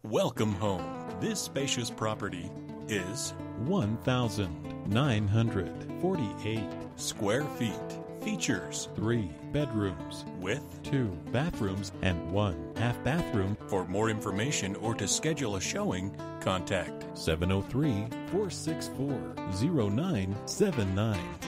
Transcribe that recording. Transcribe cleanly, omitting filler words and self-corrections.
Welcome home. This spacious property is 1,948 square feet. Features 3 bedrooms with 2 bathrooms and 1 half bathroom. For more information or to schedule a showing, contact 703-464-0979.